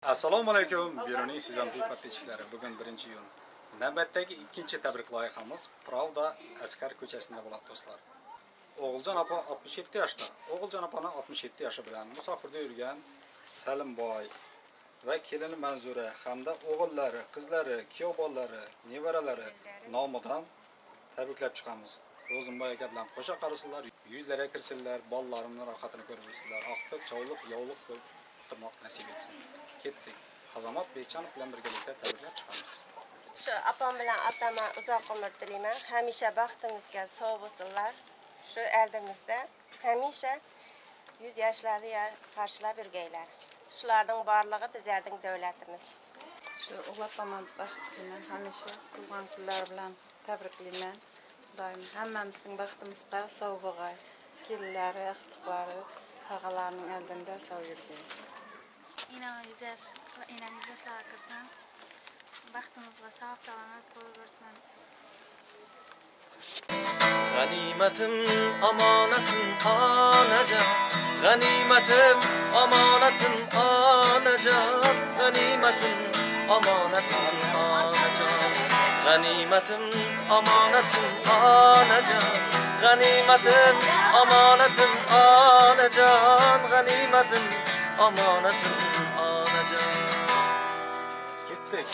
Assalomu alaykum, Byuroning sizamli podpischiklari. Bugun 1-iyun. Navbatdagi ikkinchi tabrik loyihamiz Pravda Askar ko'chasida bo'ladi do'stlar. O'g'iljon opa 67 yoshda. O'g'iljon opani 67 yoshi bilan musofirda yurgan Salimboy va kelini Manzura hamda o'g'illari, qizlari, kuyov bolalari, nevaralari nomidan tabriklab chiqamiz. Ro'zimboy aka bilan qo'sha qarasizlar, yuzlarga kirsinlar, bolalarimning rohatini ko'rib o'ssinlar. Oqlik, chovliq, yovliq ko'p o'tirmoq nasib etsin. Ketdik. Azamat Beychanov bilan birgalikda tabriklab chiqamiz. Shu opam bilan otama uzoq umr tilayman. Hamisha baxtimizga sog' bo'lsinlar. Shu oldimizda hamisha 100 yoshlarni qarshilab yurgaylar. Shularning barligi bizning davlatimiz. Shu o'g'lopamam baxt tilayman. Hamisha qilgan kunlar bilan tabriklayman. Doim hammamizning baxtimizga sog' bo'lg'ay. Kelinlari, ixtiqlari, tog'alarning oldinda sog' yurgay. İnanız yaşlara kırsan, baxtimizga sog' salomat bo'lsin. Ganimetim amanetim anacan, ganimetim amanetim anacan, ganimetim amanetim anacan, ganimetim amanetim anacan, ganimetim amanetim anacan, ganimetim amanetim anacan. Ketdik.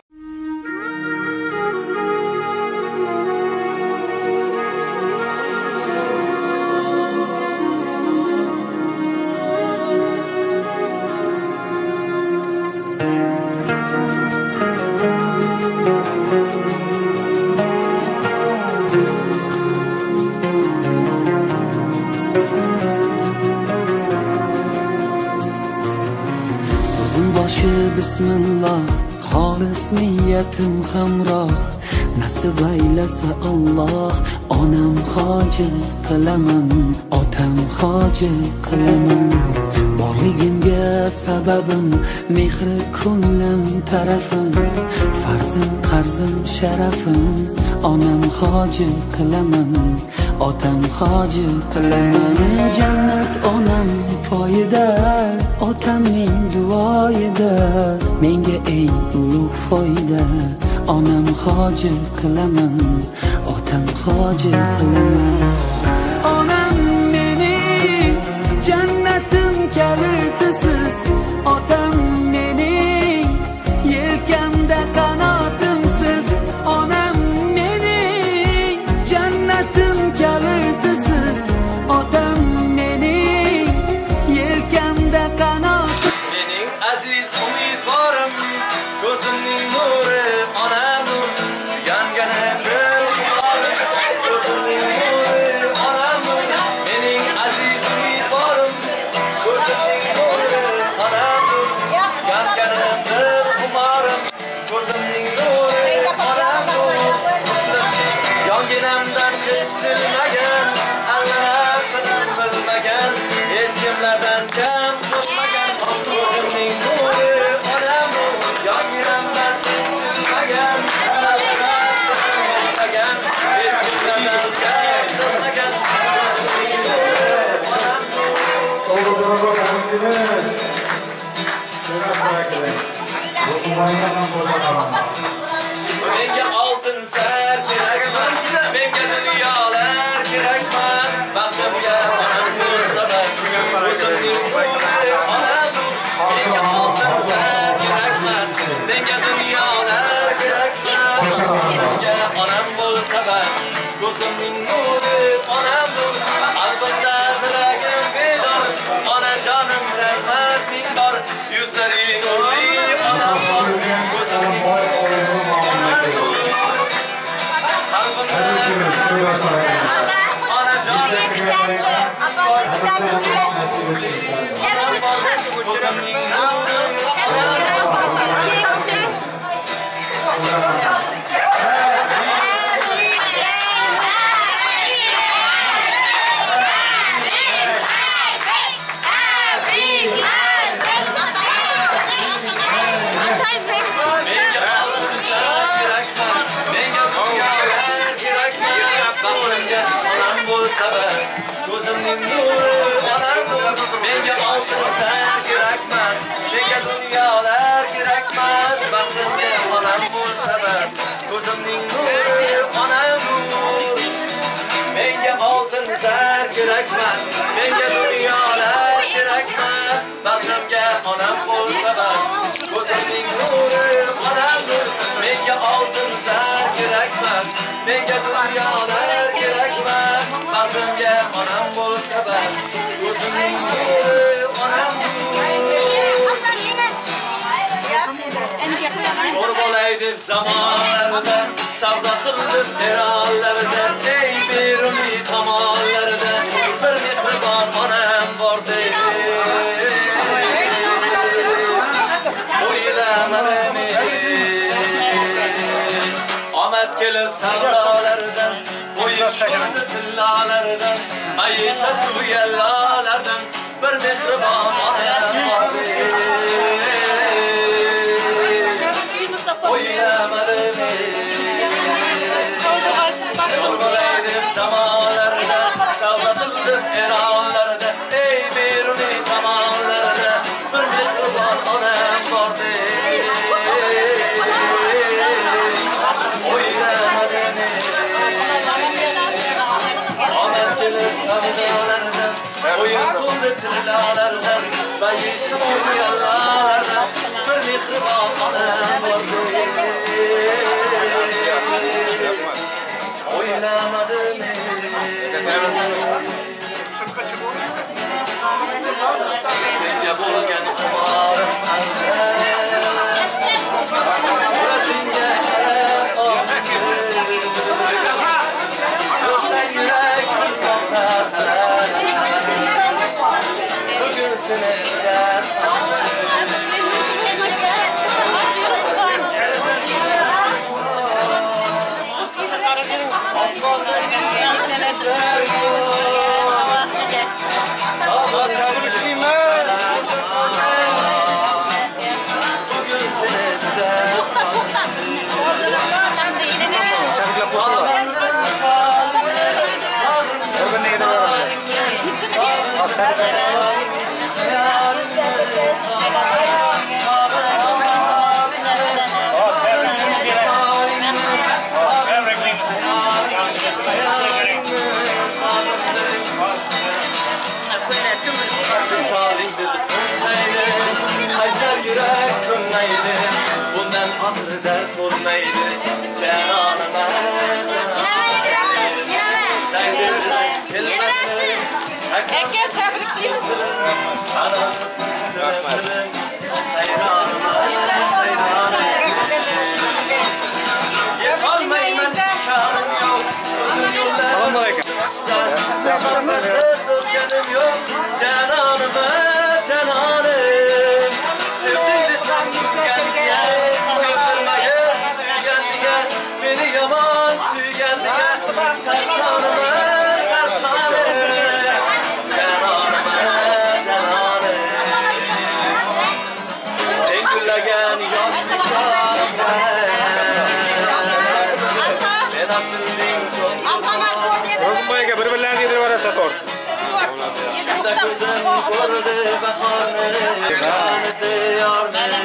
Bismillah, xolis niyatim hamroh, nasib aylasa Allah, onam hoji qilaman, otam hoji qilaman. Borligimga sababim, mehri ko'nglim tarafim, farzim qarzim sharafim, onam hoji qilaman, otam hoji qilaman. Jannat onam poyida, otamning duoyida, menga eng ulug' foyda. Onam hoji qilaman, otam hoji qilaman. Onam mening jannatim kalitisiz, otam mening yelkamda qanotimsiz. Onam mening jannatim kalitisiz, otam mening yelkamda qanotim. Mening aziz umidvorim, ko'zimning nuri, onamdir, suyanganimdir. Ko'zimning nuri, onamdir, mening aziz umidvorim, ko'zimning nuri, onamdir, suyanganimdir. Umarim, ko'zimning nuri, onamdir, uslubchi yonginamdan kesilmagan, Alloh qidim bilmagan, hech kimlardan kam bo'lmagan. Ko'zimning nuri, onamdir, yonginamdan kesilmagan, Alloh qidim bilmagan, hech kimlardan kam bo'lmagan. Ko'zimning nuri, onamdir. Menga oltin sar kerakmas, menga dunyolar kerakmas, baxtimga onamdir sabab. Ko'zimning nuri, onamdir, menga oltin sar kerakmas, menga dunyolar kerakmas, baxtimga onam bo'l sabab. Ko'zimning nuri, onamdir, albatta tilagim bedor, onajonim rahmat ming bor, yuzlari nurli onam bor. Ko'zimning nuri, ko'zimning nuri onamdir, menga oltin sar kerakmas, kerakmas. Menga dunyolar kerakmas. Baxtimga onam bo'lsa bas. Ko'zimning nuri onamdir. Menga oltin zar kerakmas. Menga dunyolar kerakmas. Baxtimga onam bo'lsa bas. Ko'zimning nuri onamdir. Zor bo'lay deb zamonlarda savdo qildim erollarda, ey beruniy tomonlarda bir mehribon onam bor deydi. O'ylamadim omad kelib savdolardan, o'yin qildi tillalardan, maishat tuyalardan bir mehribon onam bor deydi. O'ylamadim Olmalaydim zamanlarda savdo qildim erollarda, ey beruniy tomonlarda bir mehribon onam bor deydi. O'ylamadim omad kelib savdolardan, o'yin qildi tillalardan, maishat tuyalardan bir mehribon onam bor deydi. Oylamadım senga bo'lgan xumorim suratingga qarab ko'rsang yurak qizmoqda bugun seni bundan ahır dert olmaydı cananıma Erkek tebrikliyim. Cananım sevdiydi sandım kendine, sevdirmeye sevgendiğe, beni yaman sügendiğe, sen sanıma sersanım, cananım, engüllegen yaşlı çağımda, sen açıldın Rozumboyga bir-birlarini yedirib tor. Shunda ko'zim ko'rdi bahorni, yonida yorni.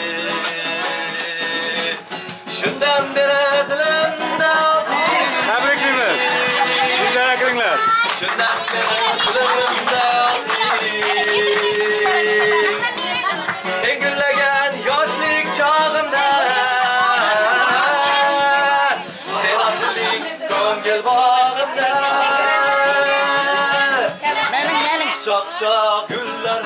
Shundan beri dilimda Tabriklaymiz. Bizlar kiringlar. Shundan beri dilimda engullagan yoshlik chog'imda sen ochilding ko'ngil bog'imda. Quchoq gullar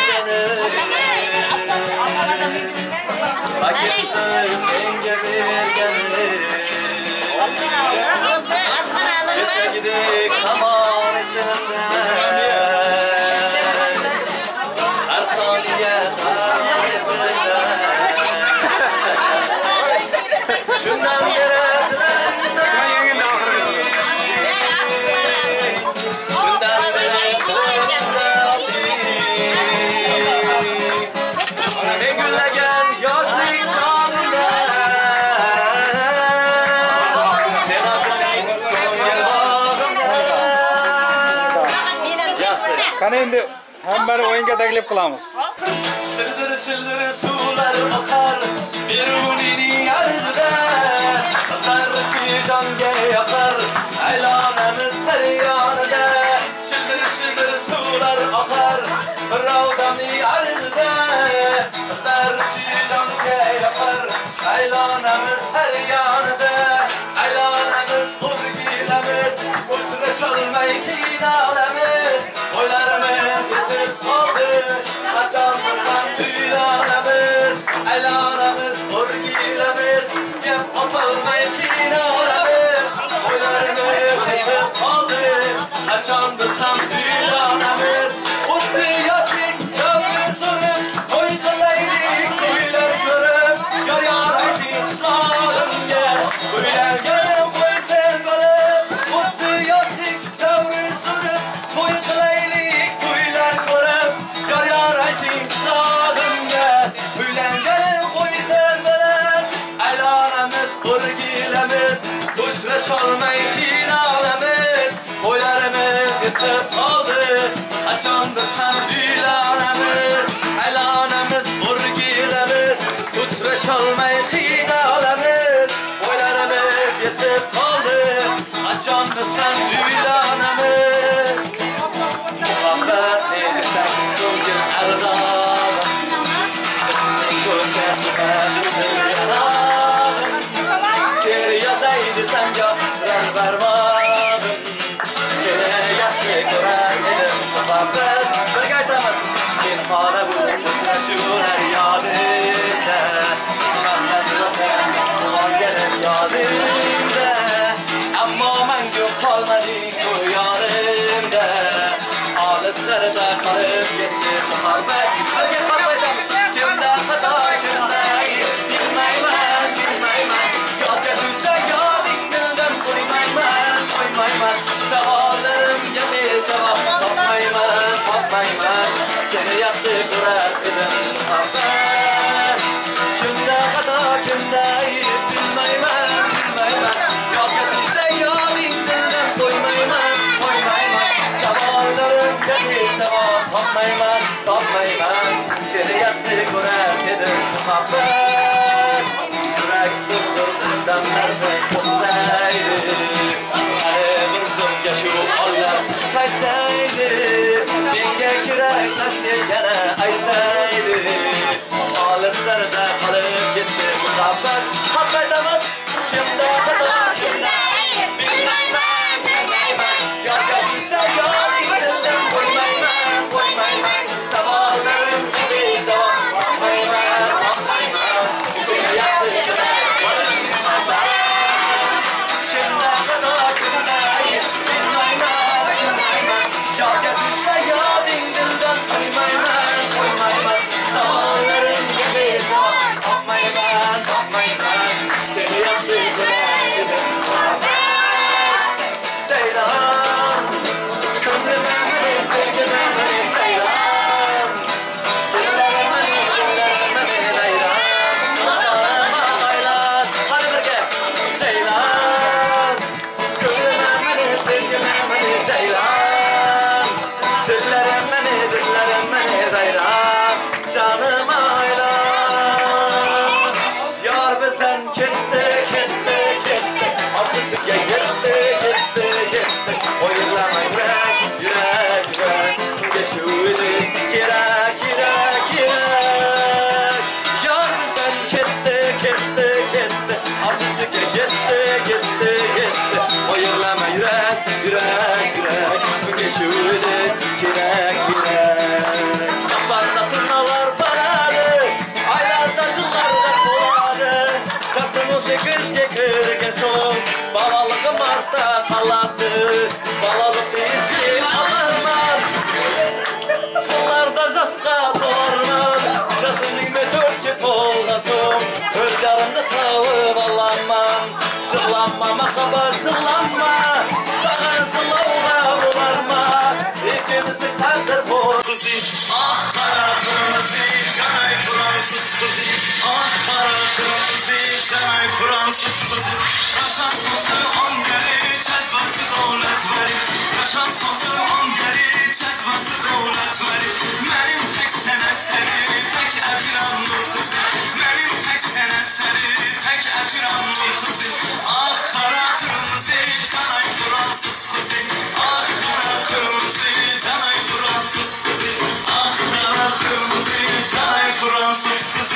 paketni senga berganim kechagidek hamon esimda har soniya har esimda shundan beri Qani endi hammani o'yinga taklif qilamiz. Shildir shildir suvlar oqar berunining ardida, qizlar jonga yoqar aylanamiz har yonida. Shildir Düşreşolmay kinalemiz Oylarımız yetip kaldı Kaçanmızdan büyülanemiz Elanemiz Urgilemiz Yep atılmay kinalemiz Oylarımız yetip kaldı Kaçanmızdan büyülanemiz Utlu yaşlık dövdü sorup Koy kılaylık kuylar görüp Yar yar aytin sağlım gel Kuylar gelip koy sen gelip Utlu yaşlık dövdü sorup Koy kılaylık kuylar görüp Yar yar aytin sağlım gel Kuylar gelip koy sen gelip Elanemiz kurgilemiz Düşreşolmay kinalemiz Oylarımız yetip kaldı Açandı sen büyülanemiz Elanemiz burgilemiz Düşreşolmay kinalemiz Oylarımız yetip kaldı Açandı sen büyülanemiz Muhabbet neysek bugün erdağım Kısmın köçesine yanağım Şiir yazaydı sen götüren vermağım Seni yaşlı gören elim muhabbet Belki aytamazsın Bin hale buldum düşreşun her yadimde Muhammed Rasen ulan gelin yadimde Amma ben gök kalmadık bu yanımda Alisler'de kalıp gitti muhabbet Belki patlayacağız Kimden hata kimden Bilmeymen bilmeymen Yad getirse yadingilden koymayman koymayman Sevalım gibi sevap tapmayman tapmayman Seni yası kurar edim muhabbet Kimde hata kimde iyip bilmeyman bilmeyman Yad getirse yadingilden koymayman koymayman Sevalım gibi sevap tapmayman tapmayman Seni yası kurar edim muhabbet Yürek durdurdum nerede kopsaydı Ayrımızın yaşı Allah kaysaydı Denge kirer sen gene aysaydı Alisler'de kalıp gitti muhabbet Muhabbetemez kimde kadar kimde Bilmeymen bilmeymen Yaz yapmışsa yadingilden koymayman koymayman Sevallarım gibi sevap tapmayman tapmayman Seni yası kurar Kimde kadar kimde bilmeymen bilmeymen Yad getirse yadingilden koymayman koymayman Sevallarım gibi sevap tapmayman tapmayman Seni yası kurar edim muhabbet Ceylan Kızlime beni sevgime beni Ceylan Dillerime beni Leylan Saçlarıma aylan Hadi birlikte Ceylan Kızlime beni sevgime beni Ceylan Dillerim beni Leylan Canıma aylan Yar bizden gitti gitti gitti Arsızı gitti gitti gitti Oyunlama yürek yürek yürek Geçuydu yürek yürek yürek Yar bizden gitti gitti gitti Arsızı gitti gitti gitti Oyunlama yürek yürek yürek Geçuydu yürek yürek Kaplarda turnalar paralı Aylarda yıllarda koladı Kasım'ı 8'ge kırgen son Balalıkı Mart'ta kaladı Balalık için alırlar Sonlarda jasqa dolarlar Jasının mı 4'ge tolga son Öz yarında tavı valanman Zırlanma makaba zırlanma Sağın zırlavla bularma İkimizde takdir bol Kızı ah kara kırmızı Canay Fransız kızı Ah kara kırmızı Canay Fransız kızı Kaşan sözü on geri Çetvası devlet verir Kaşan sözü on geri Çetvası devlet verir Benim tek sen eseri Tek eviran nur kızı Benim tek sen eseri Tek eviran nur kızı Ah kara kırmızı Canay Fransız kızı Ah kara kırmızı Canay Fransız kızı Ah kara kırmızı Canay Fransız kızı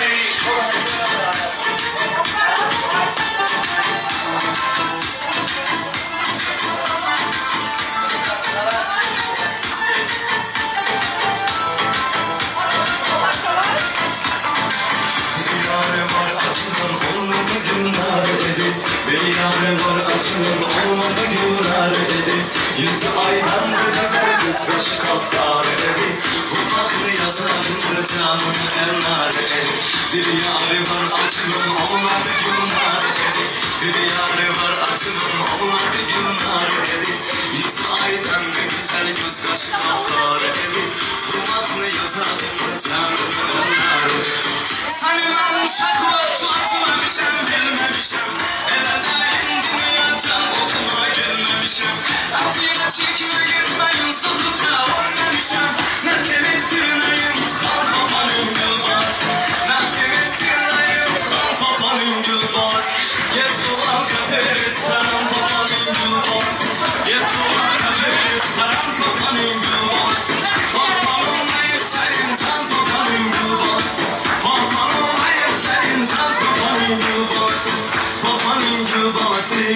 Yüzü aydan bir güzel göz kaşı kapkar dedi. Bu baklı yazarında canını enlar dedi. Bir yarı var acının olmadı günler dedi. Bir yarı var acının olmadı günler dedi. Yüzü aydan bir güzel göz kaşı kapkar dedi. Bu baklı yazarında canını enlar dedi. Seni ben şaklat tutmamışım bilmemişim. Elede indine can bozuma gelmemişim. Tatile çekme gitmeyin sotuta olmamışım. Ne seni sürüneyim tutan babanın gülbaz. Ne seni sürüneyim tutan babanın gülbaz. Yes ulan Kafiristan babanın gülbaz. Yes ulan Kafiristan babanın gülbaz. Babamın ayıp senin can babanın gülbaz. Babamın ayıp senin can babanın gülbaz. Babanın gülbazı.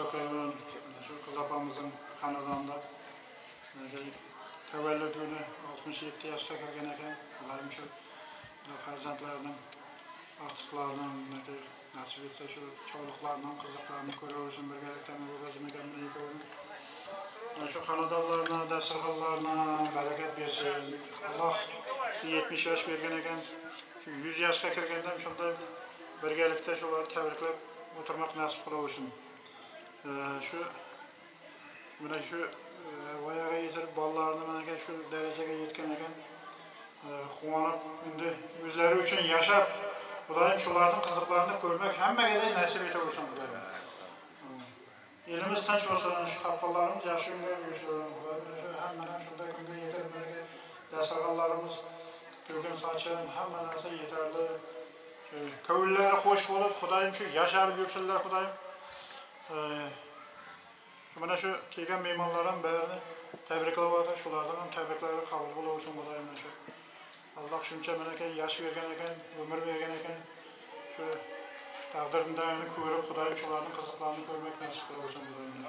okuyan şu kız apamızın hanıdanında tevellüt günü 67 yaşta kirgen eken. Allah'ım şu farzandlarının artıklarının nasip etse şu çoğuluklarının, kızıklarını görüyorsun birgelikten babasını kendine yıkıyorum. Şu hanıdalarına, desteklarına bereket versin. Allah 70 yaş vergen eken. 100 yaşa kirgenden şunda birgelikte şuları tebriklep oturmak nasip kılavuşsun. Şu bayağı yetirip ballarını şu dereceye yetken eken kumanıp yüzleri için yaşap Kudayım şulardan kızıklarını görmek hemme gede nasip ete olsun Kudayım. Elimiz taç olsun, şu kapılarımız yaşıyor yüzüyorum. Hemen şurada günde yetermeli desakallarımız Türk'ün saçın hemen nasıl yeterli. Kövülleri hoş bulup Kudayım şu yaşar büyüksüller Kudayım. Bana şu kiygen mimarların birini tebrikler vardı, şulardan tebrikleri kabul olsun Kudayım. Allah şunca meneke yaş vergen eken, ömür vergen eken, şu taqdirinde körüp Kudayım şularının kızıklarını görmek nasip olsun Kudayım.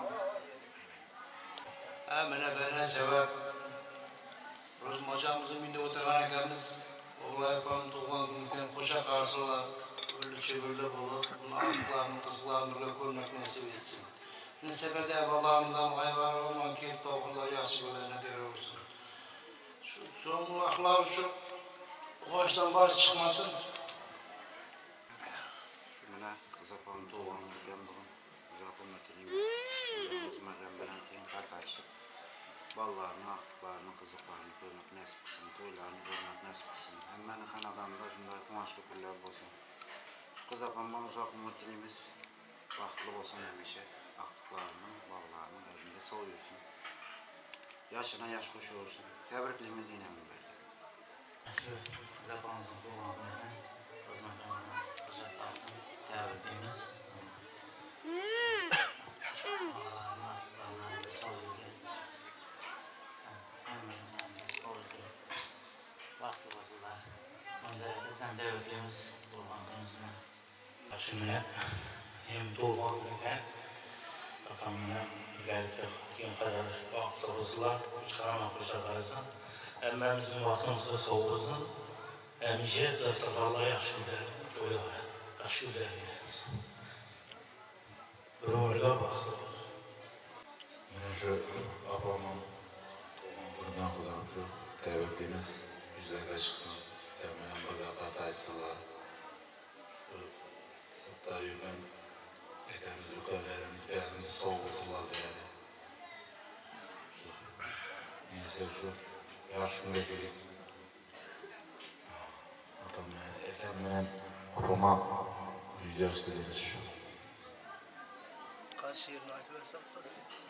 Mene sebep Rozmacamızın günde oturgan ekeniz, oğlan yapanın doğan günüken hoşa karşılar, öllükçe böyle bulup, bunun artıklarını, kızlarını böyle görmek nasip etsin. Ne sebepte Allah'ımızdan hayvan olman kent toğunlar yaşı böylene görüyorsun. Son bu aklar şu kuvaştan baş çıkmasın. Şuna kız apamın doğan günüken bugün güzel hürmetliyimiz, Allah'ımız məhəmmədən teyin qardaşı. Ballarını, artıqlarını, qızıqlarını görmək nəsib qısın, toylarını görmək nəsib qısın. Həmmənin xanadanda şunday kumaşlı günlər olsun. Qız apamdan uzaq ümidliyimiz, vaxtlı olsun həmişə. Artıqlarının, ballarının əlində soyursun. Yaşına yaş qoşursun. Təbrikliyimiz yine mi verdi? Qız apamızın doğanlarından, Rozmacamızdan uzaqlardan təbrikliyimiz. Sen devletlerimiz doğmanlarımızdan başımına hem doğmanlarından kafamına ileride kim kadar vaktimizle çıkaramak bıçakarsan emmemizin vaktimizi soğuğuzun emişe de sakallah yaşlılar doyuyor yaşlılar yeriz. Durumuna baktı. Yine şu apamın doğmanlarından kullanıp şu devletlerimiz yüzlerine çıksın. Hemen böyle kardeşler, sıkta yürüyen ekemiz yukarılarımız, yerimiz soğuğusular yani. Neyse şu yaşım ve gelip, ekemden apama 100 yaş dileriz şu. Kaç yerini açıversen kız?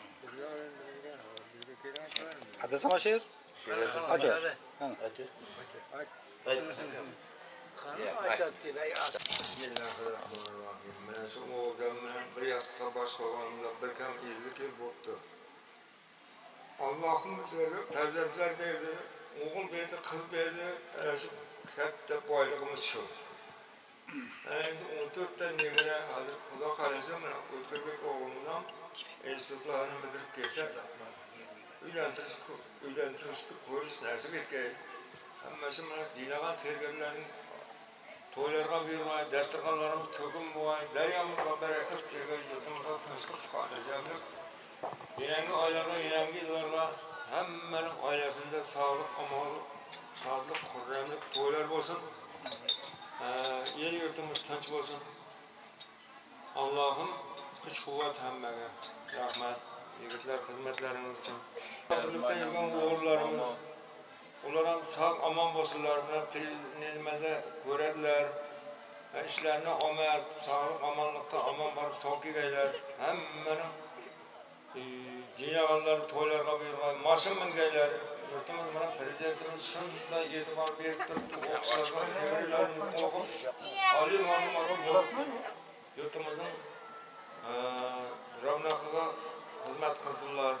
Hadi sana şehir. Hadi. Bismillahirrahmanirrahim. Ben şu oğlanın bir yastığa başlayanımda belkem iyilik yıl boptu. Allah'ım bize perzentler verdi, oğul verdi, kız verdi. Şu katta baylığımız şu. Yani 14 tane nemine hazır kula kalesi ötürmek oğlumuzdan enstitülarını bildirip geçer. Üyləntirişdik, koyuş nasip etkeyiz. Ama şimdi dinagan tergirlerin toylarga buyurmay, dasturxonlarimiz to'kin bo'lay, daryomizga barakat bergay, yurtimizga tinchlik, xotirjamlik. Yangi oylarga, yangi yillarga hammaning oilasida sog'lik, omonlik, shodlik, xurramlik to'ylar bo'lsin. El yurtimiz tinch bo'lsin. Allohim kuch-quvvat hammaga rahmat. Yigitlar xizmatlariniz uchun. Birlikda yurgan o'g'illarimiz ular ham sog' omon bo'lsinlar, nimada ko'radilar. İşlerini omad, sog'lik, omonlikda omon borib sog' kelgaylar. Hammaning dinaganlar to'ylarga buyurgan mashin mingaylar. Yurtimiz bilan prezidentimiz shunday e'tibor berib turibdi. O'qishlarga nevaralarni o'qib, oliy ma'lum bo'lib yurtimizning ravnaqiga xizmat qilsinlar.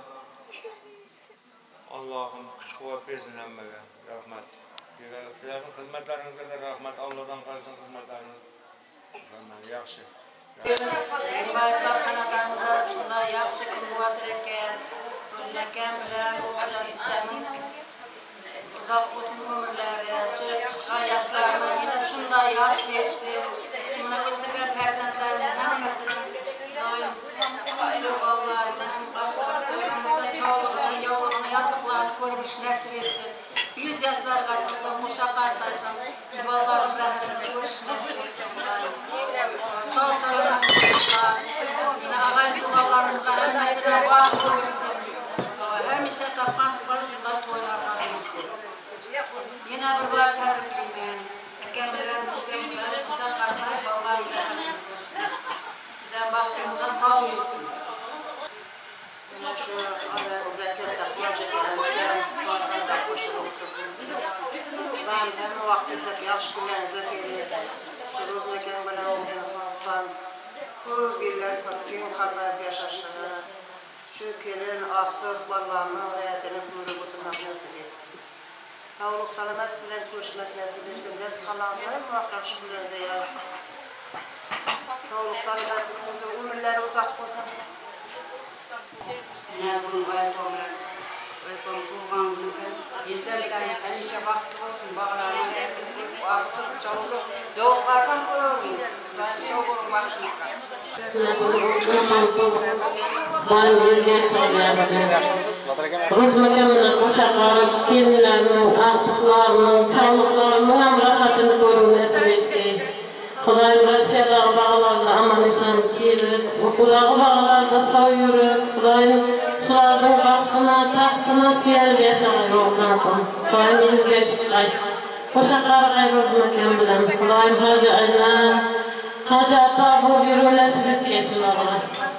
Allah'ım kuch-quvvat bersin hammaga. Rahmat. Sizlarning xizmatlaringizga rahmat. Allohdan qolsin xizmatlaringiz. Yaxshi. Baylar kanadanda şunda yaxşı kun bo'lar ekan. O'zlakan bilan o'g'illar tutamin. Uzoq bo'lsin umrlari, shu chiqqan yoshlarni yana shunday yosh bersin. Kimni o'stirgan farzandlarning hammasini doim xayr Allohdan boshqalarga cho'g'ligini, yo'g'ligini, yotiqlarni ko'rish nasib etsin. 100 yoshlarga chiqsa mushaqar qilsin. Shu bolalar bilan ko'rish nasib etsin. Sağ selamet olsunlar. Ağay dualarımızda hemesine baş koyursun. Hemişe tapan barışında toylarına olsun. Yine bir var tebrikliyim. Ekemlerin tutumları kısa kartay bağlar yaşanır. Bizden başkanımıza sağ olsun. Yine şu zekirde projelerinde bazı ben hem vaktinde yaş günlerinde geliyor. Dururken bana olmayan bu birler kötüyüm kadar yaşaşları. Şu kelin artık ballarının hayatını buyurup oturmak nasip etsin. Sağlık selamet bilen görüşmek nasip etsin. Ders kalanların muhakkak şükürlerde ya. Sağlık selamet olsun, ömürleri uzak olsun. Ne bunun bayramlar? Bayram tuğan günü. Yüzlerden hemşe vakti olsun. Bağlarına erkeklik, artık çoluk. Doğulardan koyuyorum. Ben soğurum vaktimizde. Ben yüzge çıkıyorum. Rızmekemine koşa karıp, kelinlerinin, ahtıklarının, çalıklarının amrahatını görün nasip etti. Kudayım Rusya'da bağlarda aman insan girip, kulağı bağlarda sağ yürüp, Kudayım sulardın baktına, tahtına süyenip yaşayır olacağım. Kudayım yüzge çıkayım. Koşa karıp rızmekem bilen, Kudayım Hacı Aylan, Hacı Ata bu bir nasip etken şunlarla.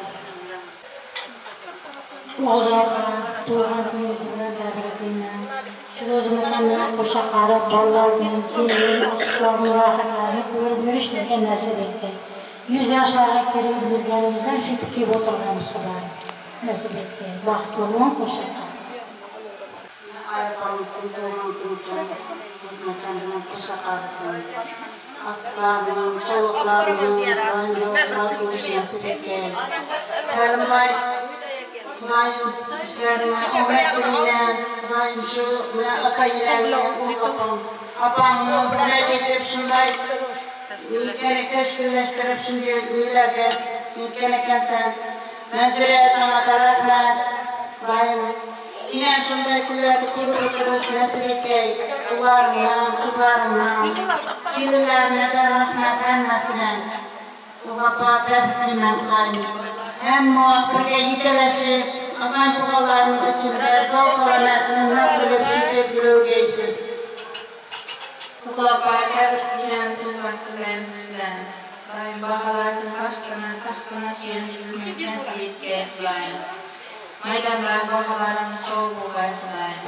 Oğuzlarına, tuğan yüzüne devretine, şu rızmekenine koşa karıp, ballardan, kelin, akışlarının rahatlarını görüp yürüyüşlerine nasip etken. 100 yaşlara girip bilgenimizden şu tikip oturmamız kadar nasip etken. Bahtlı'nın koşa karıp. Ayaklarımızın tuğan kurcan, rızmekenine koşa karısın. Aklarının, çoluklarının, yollar görüş nasip etken. Selim Bay, Kudayım işlerine, ömretlerine, Kudayım şu ataylarına, apamı bırak edip şunday ülkeni teşkilleştirip şimdi ülkelerge ülkeneken sen menzure sana tarafına Kudayım sinen şunday küllerdi kurup oturuş nasip etkeyi ularından, kızlarından, gelinlerine de rahmet emmesine Uğapa tebriklimen Kudayım. Hem muhabbirge yiteleşi, akan tuğalarının içinde sağ salametinin nökrülüp şükür gülüğeysiz. Uğlapa tebriklimen tülvaklarımız bilen, daim bağalardın vaxtına, tahtına süyenilmek nasip etken Kudayım. Maydanlar bağalarını soğuk olay Kudayım.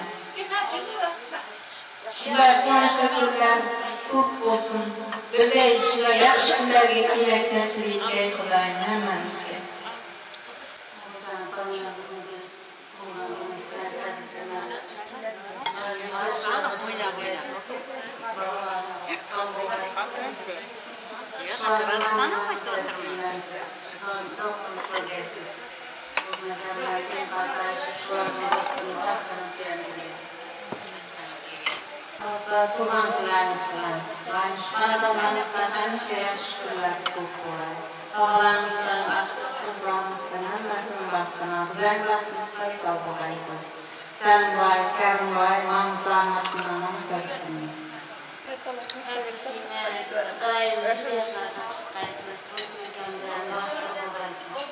Şunlar konuşta günler köp olsun, birde şunlar yaxşı günlerge yemek nasip etken Kudayım hemmenizge. Anadolu'muzdan hemşe şükürler koklar. Ağlarımızdan, kızlarımızdan hemmesinin baktına, bizden baktığımızda sağ olaysınız. Sen vay, Kerim vay, Mahmut'la anlatımdan anlatırım. Daim 100 yaşlardan çıkaysınız. Rızmeken'den başka olaysınız.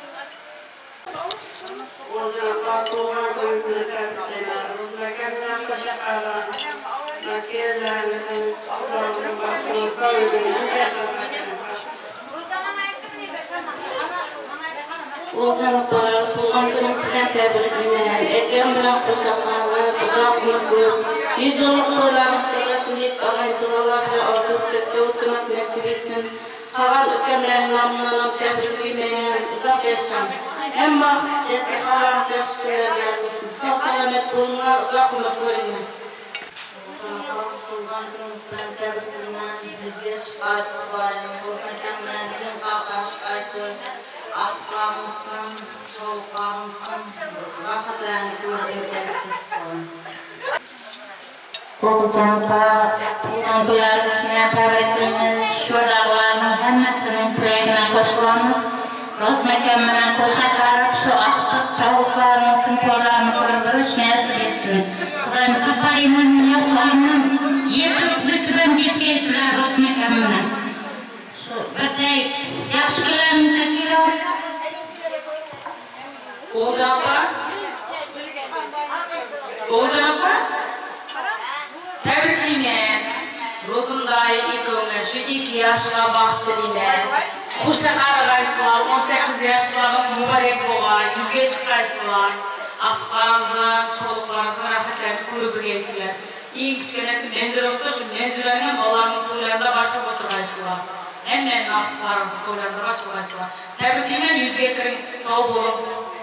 Oğuzlardan tuğan köyünde kentler, Rızmeken'den kaşakalar, makiyelerinin, Allah'ın başına sağlığını yaşamak. Oğuzlarına tuğan günümüzden tebriklimen, ekem bilen koşa karıp, uzak mutlu, 100 yıllık toylarınızda şimdilik ağay dualarla oturup cepte oturmak nasip etsin. Kalan ökemlerin namından tebriklimen, uzak yaşam. Hem vakit desteklerinize şükürler yazılsın. Sağ selamet bulunma, uzak umut görünme. Tuğan günümüzden tebriklimen, yüzge çıkarsın, Rızmeken'den kalkan başqası aqlarımızın, çoğullarımızın vaxtlarını görürürsünüz. Oğulcanqa, tuğan günlərimizlə təbrikliyimiz, şuradaqlarının həmməsinin tüyəyindən qoşulamız. Roz məkəmmədən qoşa qarıb, şu aqtıq çoğullarımızın toylarını görürüş nəsib etsin. Qudayımız Qapari'nin yaşlarının yetib-zütübən yetkeyizlər roz məkəmmədən. Şu birday yaxşı günlərimizə kelib. Oğulcanqa, təbrikliyim. Rozundayı ikimiz şu 2 yaşına baxtırıyım. Kuşa qaragaysılar, 18 yaşlarınız mübarek boğa, yüzge çıkaysılar. Aqlarınızın, çoğuluklarınızın rahatlarını көріп білесіздер. Ең кішкенесі мензір olsa şu menzirlerinin balarının toylarında başlayıp oturgaysılar. Hemen aqlarınızın toylarında başlayıp. Təbrikliyim, yüzge kirin, sağ olun.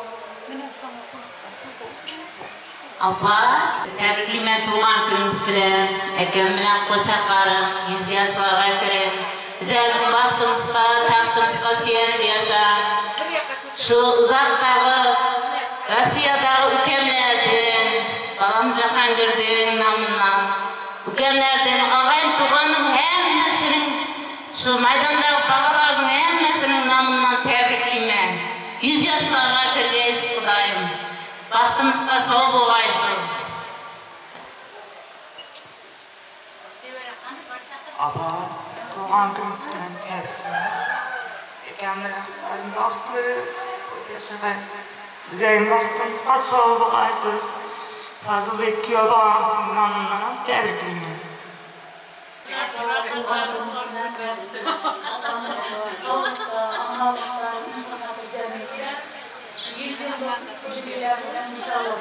Apa, təbrikliyim tuğan gününüz bilen, ekəm bilen qoşa qarın, 100 yaşlarga kirin. Bizlerдің baxtımızға, taxtımızға siyenip yaşa. Şu uzaktағы, Rossiyaдағы ükemlerden, balam Jahangir'den namından, ükemlerden ağayın tuğanın hemmesinin, şu maydanдағы bağaların hemmesinin namından təbrikliyim. 100 yaşlarga kirgeysiz Kudayım. Baxtımızға sağ boğaysız. Apa, tuğan günümüz bilen təbrikliyim. Ekəmil aqlarım vaxtlı, yaşagaysız. Bizlerin vaxtımızға sağ boğaysız. Fazıl etkiyor bağımızın namından təbrikliyim. Tuğan günümüz bilen təbrikliyim. Soğukta, analıqta, müslahatı cəmiyyətdə şu 100 yıllık jubilerinden inşallah.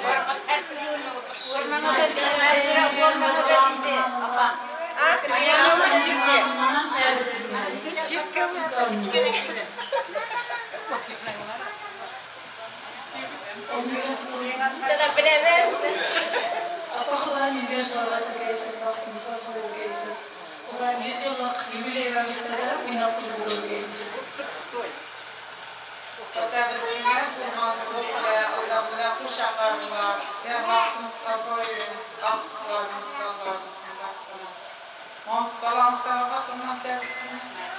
Apaqlar 100 yaşlarga kirgaysiz, vaqtimizga so'rgaysiz. Ular 100 yillik yubileyimizda o'ynab kulib o'rgaysiz. Təbrikliyim, ondan bilen kuşaqlarına, sen vaxtımızda soyun, aqlarımızda Allah'ımızda. Balanızda vaxtımdan təbrikliyim.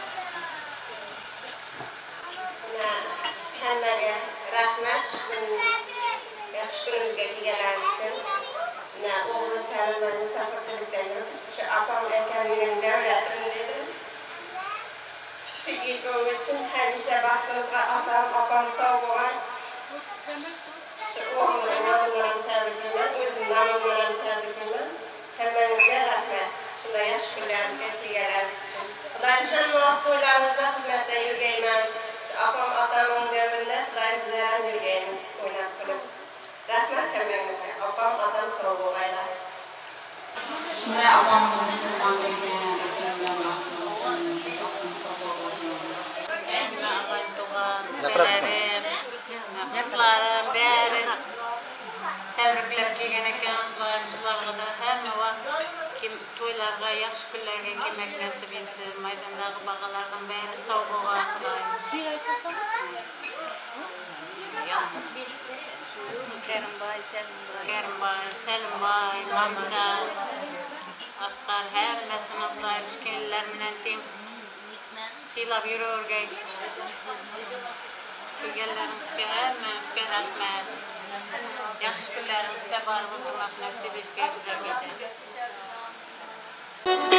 Hammaga rahmat, yaxshi kunimizga kelganlarimiz uchun. O'g'li Salimani musofirchilikdan shu opam akam davlatim dedi. Shu yetuvim uchun hamisha baxtimizga opam sog' bo'lgan. Shu o'g'limni nomidan tabriklayman, o'zim nomimdan tabriklayman. Hammangizga rahmat. Shunday yaxshi kunlarimizga kelganlarimiz uchun. Xudoyim hamma to'ylarimizda xizmatda yurgayman. Opam otamning davrida Xudoyim bizlar ham yurgaymiz, o'ynab kulib. Rahmat hammangizga. Opam otam sog' bo'linglar. Shunday opamning tuğan gününe ekəmdən baxtımızın, vaxtımızda sağ olun. Nelerim, yaşlarım, bärim təbriklep kelgen ekan, Xudoyimizlarga da hamma vaqt kim toylarga, yaxshi kunlarga kelmek nasib etsin. Maydondagi bag'alardan bäri sog' bo'lgan Xudoyim. Kerimboy, Salimboy, Namzat, Asqar hammasini Xudoyim shu kelinlar bilan teng siylab yuravergay. Kelganlarimizga hammamizga rahmat. Yaxshi kunlarimizda baribir turmoq nasib etgay bizlarga.